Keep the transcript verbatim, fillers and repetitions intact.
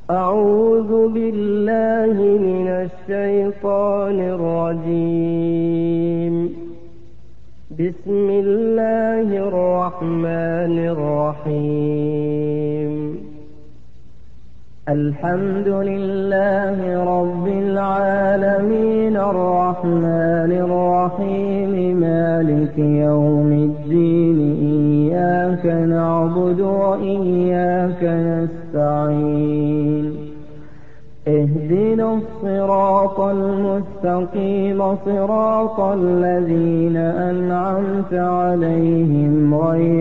أعوذ بالله من الشيطان الرجيم. بسم الله الرحمن الرحيم. الحمد لله رب العالمين الرحمن الرحيم مالك يوم الدين إياك نعبد وإياك نستعين اهدنا الصراط المستقيم صراط الذين أنعمت عليهم غير